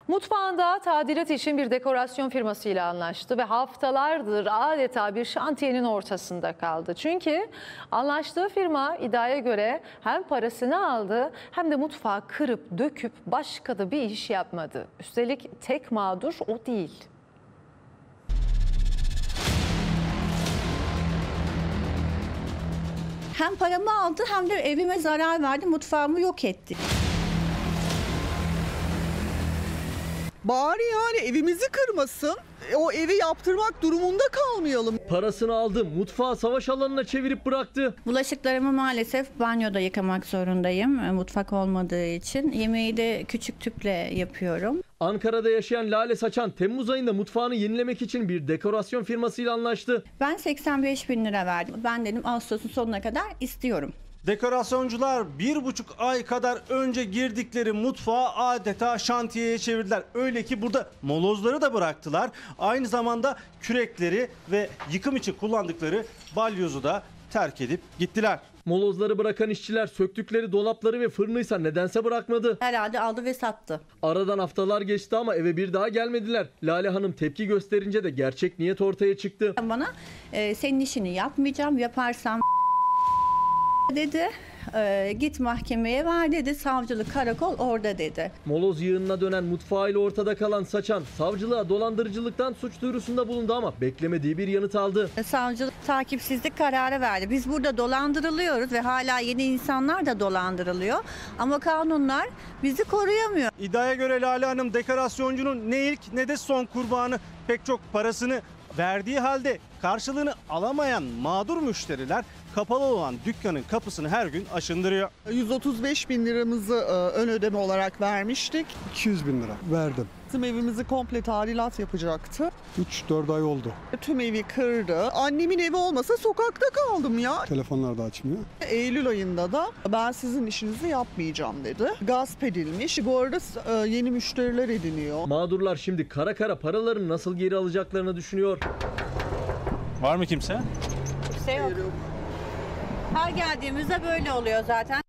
Mutfağında tadilat için bir dekorasyon firmasıyla anlaştı ve haftalardır adeta bir şantiyenin ortasında kaldı. Çünkü anlaştığı firma iddiaya göre hem parasını aldı hem de mutfağı kırıp döküp başka da bir iş yapmadı. Üstelik tek mağdur o değil. Hem paramı aldı hem de evime zarar verdi, mutfağımı yok etti. Bari yani evimizi kırmasın, o evi yaptırmak durumunda kalmayalım. Parasını aldı, mutfağı savaş alanına çevirip bıraktı. Bulaşıklarımı maalesef banyoda yıkamak zorundayım, mutfak olmadığı için. Yemeği de küçük tüple yapıyorum. Ankara'da yaşayan Lale Saçan, Temmuz ayında mutfağını yenilemek için bir dekorasyon firmasıyla anlaştı. Ben 85.000 lira verdim. Ben dedim Ağustos'un sonuna kadar istiyorum. Dekorasyoncular 1,5 ay kadar önce girdikleri mutfağı adeta şantiyeye çevirdiler. Öyle ki burada molozları da bıraktılar. Aynı zamanda kürekleri ve yıkım için kullandıkları balyozu da terk edip gittiler. Molozları bırakan işçiler söktükleri dolapları ve fırınıysa nedense bırakmadı. Herhalde aldı ve sattı. Aradan haftalar geçti ama eve bir daha gelmediler. Lale Hanım tepki gösterince de gerçek niyet ortaya çıktı. Bana senin işini yapmayacağım, yaparsam dedi. Git mahkemeye ver dedi. Savcılık, karakol orada dedi. Moloz yığınına dönen mutfağıyla ortada kalan Saçan, savcılığa dolandırıcılıktan suç duyurusunda bulundu ama beklemediği bir yanıt aldı. Savcılık takipsizlik kararı verdi. Biz burada dolandırılıyoruz ve hala yeni insanlar da dolandırılıyor. Ama kanunlar bizi koruyamıyor. İddiaya göre Lale Hanım dekorasyoncunun ne ilk ne de son kurbanı. Pek çok parasını verdiği halde karşılığını alamayan mağdur müşteriler kapalı olan dükkanın kapısını her gün aşındırıyor. 135.000 liramızı ön ödeme olarak vermiştik. 200.000 lira verdim. Bizim evimizi komple tadilat yapacaktı. 3-4 ay oldu. Tüm evi kırdı. Annemin evi olmasa sokakta kaldım ya. Telefonlar da açmıyor. Eylül ayında da ben sizin işinizi yapmayacağım dedi. Gasp edilmiş. Bu arada yeni müşteriler ediniyor. Mağdurlar şimdi kara kara paralarını nasıl geri alacaklarını düşünüyor. Var mı kimse? Kimse yok. Her geldiğimizde böyle oluyor zaten.